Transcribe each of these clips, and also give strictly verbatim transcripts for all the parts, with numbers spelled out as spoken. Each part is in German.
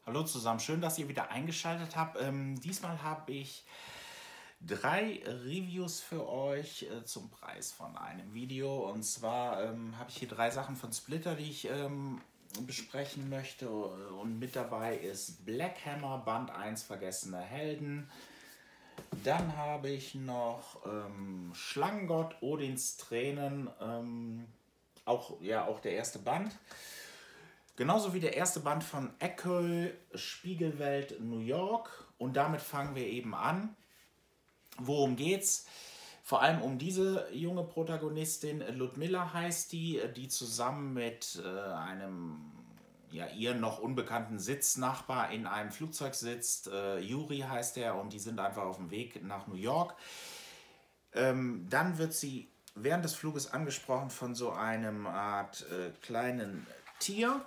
Hallo zusammen, schön, dass ihr wieder eingeschaltet habt. Ähm, diesmal habe ich drei Reviews für euch äh, zum Preis von einem Video. Und zwar ähm, habe ich hier drei Sachen von Splitter, die ich ähm, besprechen möchte. Und mit dabei ist Black Hammer Band eins Vergessene Helden. Dann habe ich noch ähm, Schlangengott Odins Tränen, ähm, auch, ja, auch der erste Band. Genauso wie der erste Band von Echo, Spiegelwelt New York. Und damit fangen wir eben an. Worum geht's? Vor allem um diese junge Protagonistin, Ludmilla heißt die, die zusammen mit äh, einem ja, ihr noch unbekannten Sitznachbar in einem Flugzeug sitzt. Äh, Yuri heißt er, und die sind einfach auf dem Weg nach New York. Ähm, dann wird sie während des Fluges angesprochen von so einem Art äh, kleinen Tier,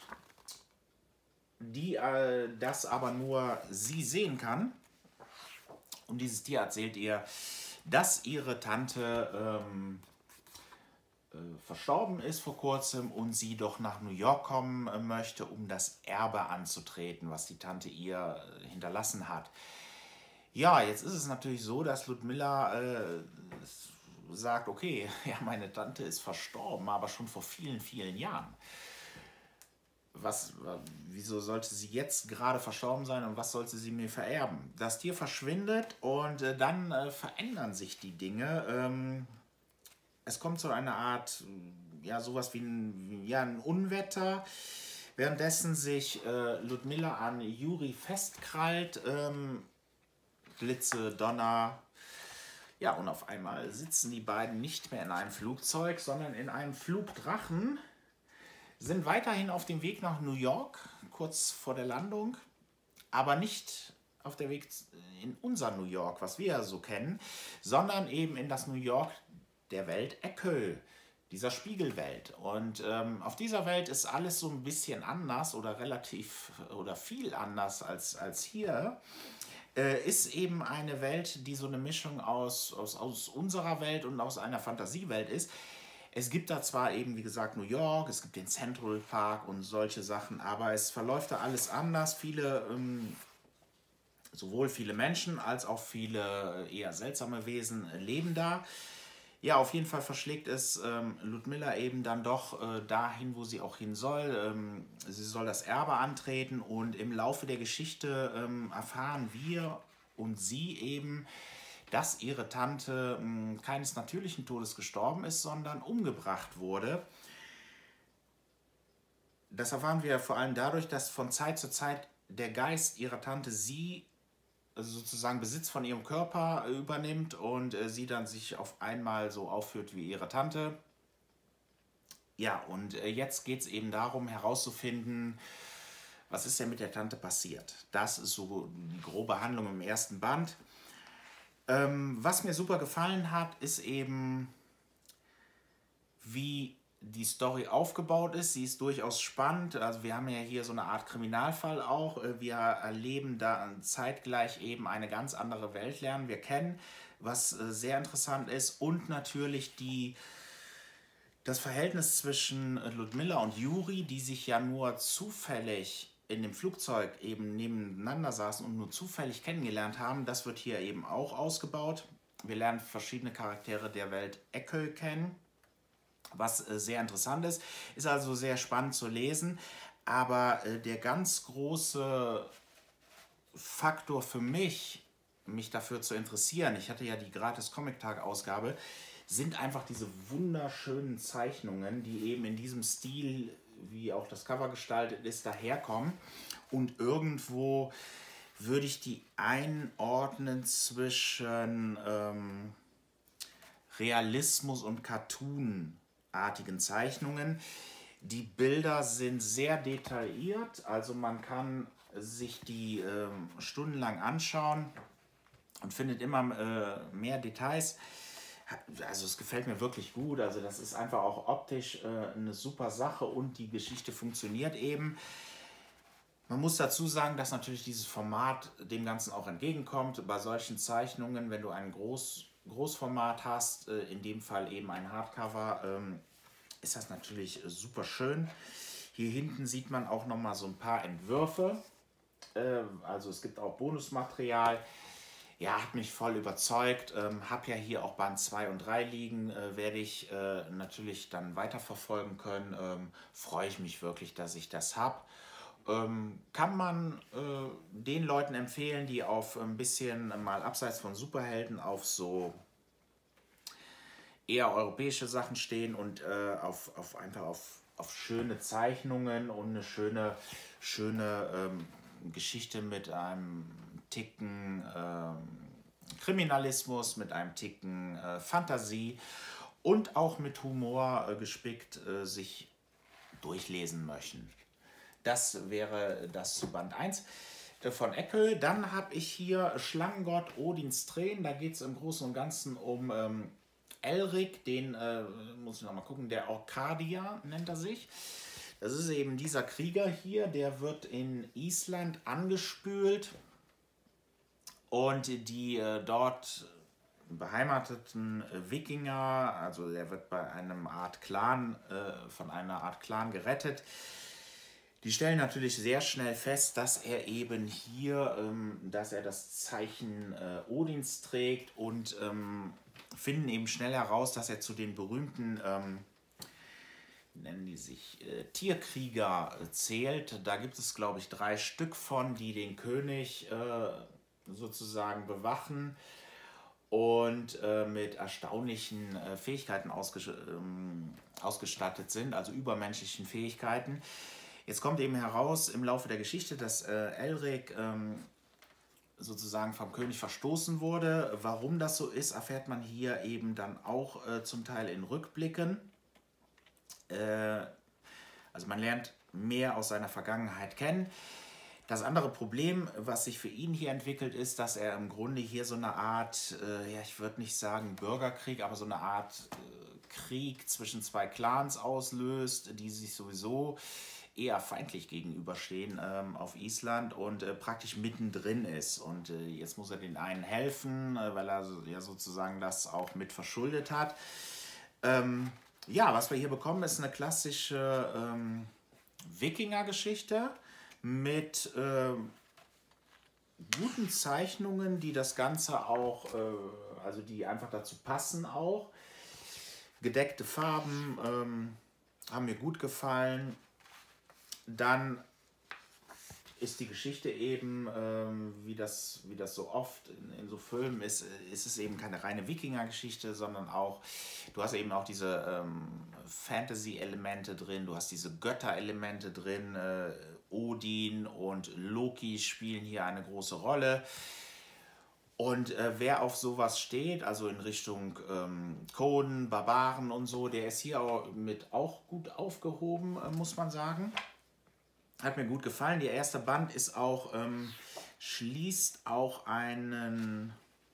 die äh, das aber nur sie sehen kann. Und dieses Tier erzählt ihr, dass ihre Tante ähm, äh, verstorben ist vor kurzem und sie doch nach New York kommen äh, möchte, um das Erbe anzutreten, was die Tante ihr äh, hinterlassen hat. Ja, jetzt ist es natürlich so, dass Ludmilla äh, sagt, okay, ja, meine Tante ist verstorben, aber schon vor vielen, vielen Jahren. Was, wieso sollte sie jetzt gerade verstorben sein und was sollte sie mir vererben? Das Tier verschwindet und äh, dann äh, verändern sich die Dinge. Ähm, es kommt zu einer Art, ja, sowas wie ein, ja, ein Unwetter, währenddessen sich äh, Ludmilla an Yuri festkrallt. Ähm, Blitze, Donner. Ja, und auf einmal sitzen die beiden nicht mehr in einem Flugzeug, sondern in einem Flugdrachen. Sind weiterhin auf dem Weg nach New York, kurz vor der Landung, aber nicht auf der Weg in unser New York, was wir ja so kennen, sondern eben in das New York der Welt Echo, dieser Spiegelwelt. Und ähm, auf dieser Welt ist alles so ein bisschen anders oder relativ oder viel anders als, als hier. Äh, ist eben eine Welt, die so eine Mischung aus, aus, aus unserer Welt und aus einer Fantasiewelt ist. Es gibt da zwar eben, wie gesagt, New York, es gibt den Central Park und solche Sachen, aber es verläuft da alles anders. Viele, ähm, sowohl viele Menschen als auch viele eher seltsame Wesen leben da. Ja, auf jeden Fall verschlägt es ähm, Ludmilla eben dann doch äh, dahin, wo sie auch hin soll. Ähm, sie soll das Erbe antreten und im Laufe der Geschichte ähm, erfahren wir und sie eben, dass ihre Tante mh, keines natürlichen Todes gestorben ist, sondern umgebracht wurde. Das erfahren wir vor allem dadurch, dass von Zeit zu Zeit der Geist ihrer Tante sie also sozusagen Besitz von ihrem Körper übernimmt und äh, sie dann sich auf einmal so aufführt wie ihre Tante. Ja, und äh, jetzt geht es eben darum herauszufinden, was ist denn mit der Tante passiert. Das ist so die grobe Handlung im ersten Band. Ähm, was mir super gefallen hat, ist eben, wie die Story aufgebaut ist. Sie ist durchaus spannend. Also wir haben ja hier so eine Art Kriminalfall auch. Wir erleben da zeitgleich eben eine ganz andere Welt lernen. Wir kennen, was sehr interessant ist. Und natürlich die, das Verhältnis zwischen Ludmilla und Yuri, die sich ja nur zufällig in dem Flugzeug eben nebeneinander saßen und nur zufällig kennengelernt haben. Das wird hier eben auch ausgebaut. Wir lernen verschiedene Charaktere der Welt Echo kennen, was äh, sehr interessant ist. Ist also sehr spannend zu lesen, aber äh, der ganz große Faktor für mich, mich dafür zu interessieren, ich hatte ja die gratis Comic-Tag-Ausgabe, sind einfach diese wunderschönen Zeichnungen, die eben in diesem Stil, wie auch das Cover gestaltet ist, daherkommen. Und irgendwo würde ich die einordnen zwischen ähm, Realismus und Cartoon-artigen Zeichnungen. Die Bilder sind sehr detailliert, also man kann sich die ähm, stundenlang anschauen und findet immer äh, mehr Details. Also es gefällt mir wirklich gut, also das ist einfach auch optisch äh, eine super Sache und die Geschichte funktioniert eben. Man muss dazu sagen, dass natürlich dieses Format dem Ganzen auch entgegenkommt. Bei solchen Zeichnungen, wenn du ein Groß, Großformat hast, äh, in dem Fall eben ein Hardcover, ähm, ist das natürlich super schön. Hier hinten sieht man auch noch mal so ein paar Entwürfe. Äh, also es gibt auch Bonusmaterial. Ja, hat mich voll überzeugt. Ähm, habe ja hier auch Band zwei und drei liegen. Äh, werde ich äh, natürlich dann weiterverfolgen können. Ähm, freue ich mich wirklich, dass ich das habe. Ähm, kann man äh, den Leuten empfehlen, die auf ein bisschen mal abseits von Superhelden auf so eher europäische Sachen stehen und äh, auf, auf einfach auf, auf schöne Zeichnungen und eine schöne, schöne ähm, Geschichte mit einem Ticken ähm, Kriminalismus, mit einem Ticken äh, Fantasie und auch mit Humor äh, gespickt äh, sich durchlesen möchten. Das wäre das zu Band eins von Eckel. Dann habe ich hier Schlangengott Odins Tränen. Da geht es im Großen und Ganzen um ähm, Elric, den, äh, muss ich nochmal gucken, der Orkadia nennt er sich. Das ist eben dieser Krieger hier, der wird in Island angespült und die äh, dort beheimateten äh, Wikinger, also er wird bei einem Art Clan, äh, von einer Art Clan gerettet. Die stellen natürlich sehr schnell fest, dass er eben hier, ähm, dass er das Zeichen äh, Odins trägt und ähm, finden eben schnell heraus, dass er zu den berühmten, ähm, nennen die sich, äh, Tierkrieger äh, zählt. Da gibt es, glaube ich, drei Stück von, die den König äh, sozusagen bewachen und äh, mit erstaunlichen äh, Fähigkeiten ausges ähm, ausgestattet sind, also übermenschlichen Fähigkeiten. Jetzt kommt eben heraus im Laufe der Geschichte, dass äh, Elric ähm, sozusagen vom König verstoßen wurde. Warum das so ist, erfährt man hier eben dann auch äh, zum Teil in Rückblicken. Äh, also man lernt mehr aus seiner Vergangenheit kennen. Das andere Problem, was sich für ihn hier entwickelt, ist, dass er im Grunde hier so eine Art, äh, ja, ich würde nicht sagen Bürgerkrieg, aber so eine Art äh, Krieg zwischen zwei Clans auslöst, die sich sowieso eher feindlich gegenüberstehen ähm, auf Island und äh, praktisch mittendrin ist. Und äh, jetzt muss er den einen helfen, äh, weil er so, ja sozusagen das auch mit verschuldet hat. Ähm, ja, was wir hier bekommen, ist eine klassische ähm, Wikinger-Geschichte mit äh, guten Zeichnungen, die das Ganze auch, äh, also die einfach dazu passen auch. Gedeckte Farben ähm, haben mir gut gefallen. Dann ist die Geschichte eben, ähm, wie, das, wie das so oft in, in so Filmen ist, ist es eben keine reine Wikinger-Geschichte, sondern auch, du hast eben auch diese ähm, Fantasy-Elemente drin, du hast diese Götter-Elemente drin, äh, Odin und Loki spielen hier eine große Rolle. Und äh, wer auf sowas steht, also in Richtung ähm, Coden, Barbaren und so, der ist hier auch mit auch gut aufgehoben, äh, muss man sagen. Hat mir gut gefallen. Der erste Band ist auch, ähm, schließt auch einen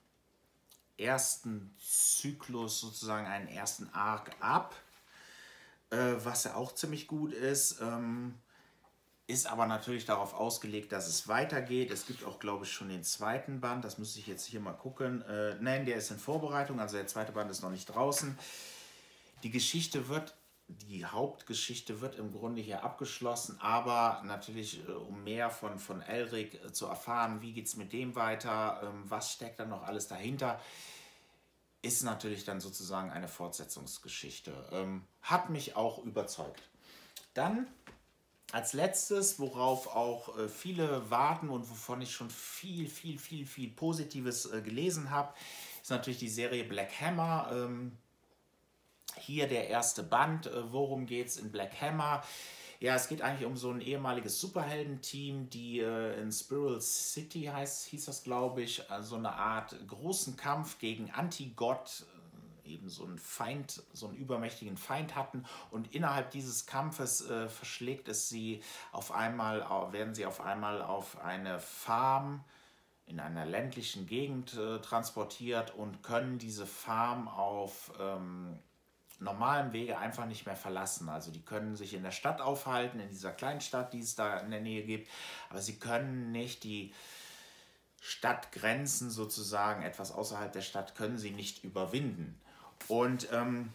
ersten Zyklus, sozusagen einen ersten Arc ab, äh, was ja auch ziemlich gut ist. Ähm, ist aber natürlich darauf ausgelegt, dass es weitergeht. Es gibt auch, glaube ich, schon den zweiten Band. Das müsste ich jetzt hier mal gucken. Äh, nein, der ist in Vorbereitung. Also der zweite Band ist noch nicht draußen. Die Geschichte wird Die Hauptgeschichte wird im Grunde hier abgeschlossen, aber natürlich, äh, um mehr von, von Elric äh, zu erfahren, wie geht es mit dem weiter, ähm, was steckt dann noch alles dahinter, ist natürlich dann sozusagen eine Fortsetzungsgeschichte. Ähm, hat mich auch überzeugt. Dann als letztes, worauf auch äh, viele warten und wovon ich schon viel, viel, viel, viel Positives äh, gelesen habe, ist natürlich die Serie Black Hammer. Ähm, Hier der erste Band. Worum geht es in Black Hammer? Ja, es geht eigentlich um so ein ehemaliges Superheldenteam, die äh, in Spiral City heißt, hieß das, glaube ich, also eine Art großen Kampf gegen Antigott, äh, eben so einen Feind, so einen übermächtigen Feind hatten. Und innerhalb dieses Kampfes äh, verschlägt es sie auf einmal, werden sie auf einmal auf eine Farm in einer ländlichen Gegend äh, transportiert und können diese Farm auf ähm, normalen Wege einfach nicht mehr verlassen. Also die können sich in der Stadt aufhalten, in dieser kleinen Stadt, die es da in der Nähe gibt, aber sie können nicht die Stadtgrenzen sozusagen, etwas außerhalb der Stadt, können sie nicht überwinden. Und ähm,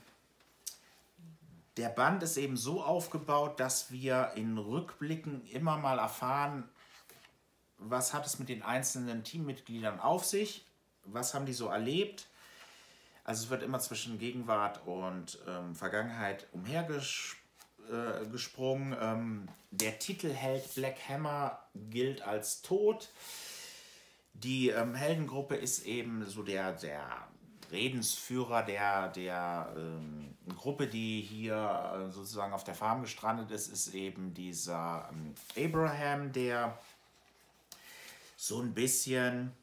der Band ist eben so aufgebaut, dass wir in Rückblicken immer mal erfahren, was hat es mit den einzelnen Teammitgliedern auf sich, was haben die so erlebt. Also es wird immer zwischen Gegenwart und ähm, Vergangenheit umhergesprungen. Äh, ähm, der Titelheld Black Hammer gilt als tot. Die ähm, Heldengruppe ist eben so der, der Redensführer der, der ähm, Gruppe, die hier äh, sozusagen auf der Farm gestrandet ist, ist eben dieser ähm, Abraham, der so ein bisschen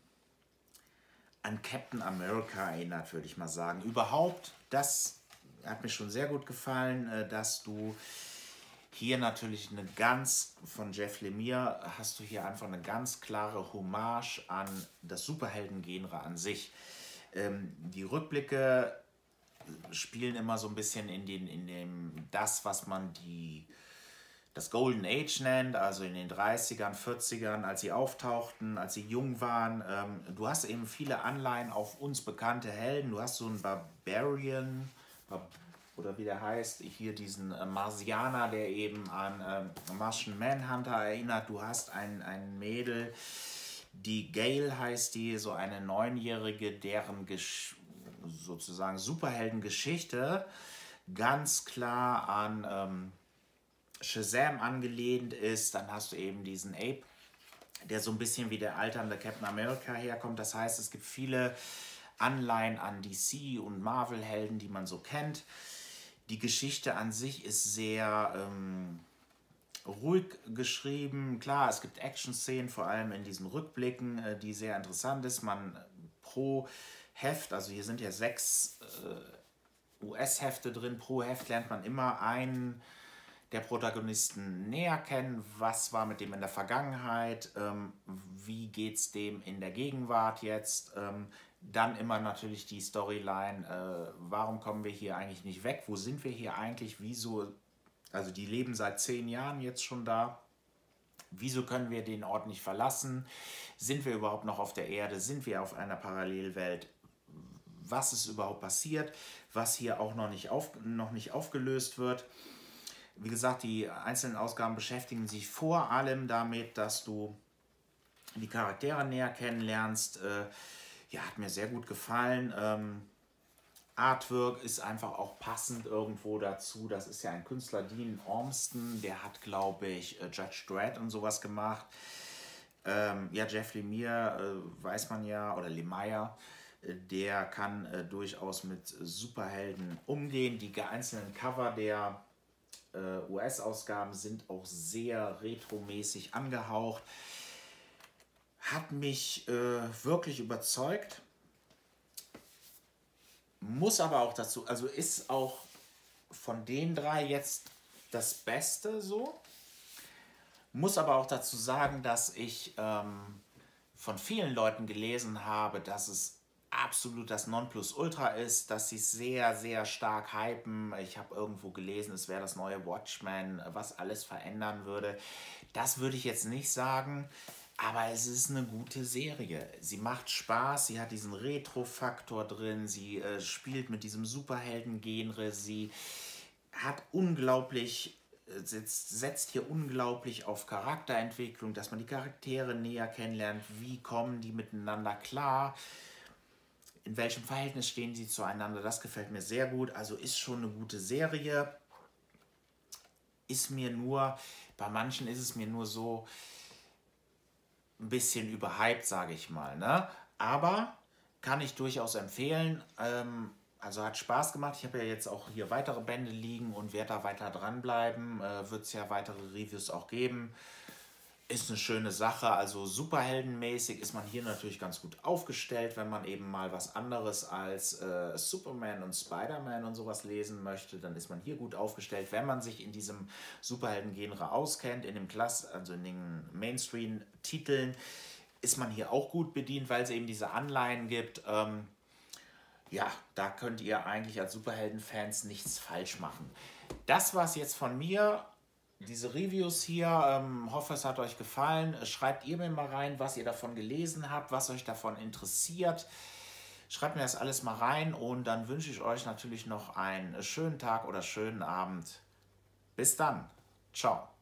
an Captain America erinnert, würde ich mal sagen. Überhaupt, das hat mir schon sehr gut gefallen, äh, dass du hier natürlich eine ganz, von Jeff Lemire hast du hier einfach eine ganz klare Hommage an das Superhelden-Genre an sich. Ähm, die Rückblicke spielen immer so ein bisschen in, den, in dem, das, was man die, das Golden Age nennt, also in den dreißigern, vierzigern, als sie auftauchten, als sie jung waren. Ähm, du hast eben viele Anleihen auf uns bekannte Helden. Du hast so einen Barbarian, oder wie der heißt, hier diesen äh, Marsianer, der eben an äh, Martian Manhunter erinnert. Du hast ein, ein Mädel, die Gale heißt die, so eine Neunjährige, deren Gesch sozusagen Superheldengeschichte ganz klar an ähm, Shazam angelehnt ist. Dann hast du eben diesen Ape, der so ein bisschen wie der alternde Captain America herkommt. Das heißt, es gibt viele Anleihen an D C und Marvel-Helden, die man so kennt. Die Geschichte an sich ist sehr ähm, ruhig geschrieben. Klar, es gibt Action-Szenen, vor allem in diesen Rückblicken, äh, die sehr interessant ist. Man pro Heft, also hier sind ja sechs äh, U S-Hefte drin, pro Heft lernt man immer einen der Protagonisten näher kennen. Was war mit dem in der Vergangenheit? Ähm, wie geht es dem in der Gegenwart jetzt? Ähm, Dann immer natürlich die Storyline, äh, warum kommen wir hier eigentlich nicht weg? Wo sind wir hier eigentlich? Wieso, also die leben seit zehn Jahren jetzt schon da. Wieso können wir den Ort nicht verlassen? Sind wir überhaupt noch auf der Erde? Sind wir auf einer Parallelwelt? Was ist überhaupt passiert? Was hier auch noch nicht, auf, noch nicht aufgelöst wird. Wie gesagt, die einzelnen Ausgaben beschäftigen sich vor allem damit, dass du die Charaktere näher kennenlernst. Äh, Ja, hat mir sehr gut gefallen. Ähm, Artwork ist einfach auch passend irgendwo dazu. Das ist ja ein Künstler, Dean Ormston, der hat, glaube ich, Judge Dredd und sowas gemacht. Ähm, ja, Jeff Lemire, äh, weiß man ja, oder Lemire, äh, der kann äh, durchaus mit Superhelden umgehen. Die einzelnen Cover der äh, U S-Ausgaben sind auch sehr retromäßig angehaucht. Hat mich äh, wirklich überzeugt, muss aber auch dazu, also ist auch von den drei jetzt das Beste so, muss aber auch dazu sagen, dass ich ähm, von vielen Leuten gelesen habe, dass es absolut das Nonplusultra ist, dass sie es sehr, sehr stark hypen. Ich habe irgendwo gelesen, es wäre das neue Watchmen, was alles verändern würde. Das würde ich jetzt nicht sagen. Aber es ist eine gute Serie. Sie macht Spaß, sie hat diesen Retro-Faktor drin, sie äh, spielt mit diesem Superhelden-Genre, sie hat unglaublich, äh, setzt, setzt hier unglaublich auf Charakterentwicklung, dass man die Charaktere näher kennenlernt, wie kommen die miteinander klar, in welchem Verhältnis stehen sie zueinander, das gefällt mir sehr gut. Also ist schon eine gute Serie. Ist mir nur, bei manchen ist es mir nur so, ein bisschen überhyped, sage ich mal, ne? Aber kann ich durchaus empfehlen. Ähm, also hat Spaß gemacht. Ich habe ja jetzt auch hier weitere Bände liegen und werde da weiter dranbleiben. Äh, wird es ja weitere Reviews auch geben. Ist eine schöne Sache. Also superheldenmäßig ist man hier natürlich ganz gut aufgestellt, wenn man eben mal was anderes als äh, Superman und Spider-Man und sowas lesen möchte. Dann ist man hier gut aufgestellt. Wenn man sich in diesem Superhelden-Genre auskennt, in dem Klass, also in den Mainstream-Titeln, ist man hier auch gut bedient, weil es eben diese Anleihen gibt. Ähm, ja, da könnt ihr eigentlich als Superhelden-Fans nichts falsch machen. Das war es jetzt von mir. Diese Reviews hier, ähm, hoffe es hat euch gefallen. Schreibt ihr mir mal rein, was ihr davon gelesen habt, was euch davon interessiert. Schreibt mir das alles mal rein und dann wünsche ich euch natürlich noch einen schönen Tag oder schönen Abend. Bis dann. Ciao.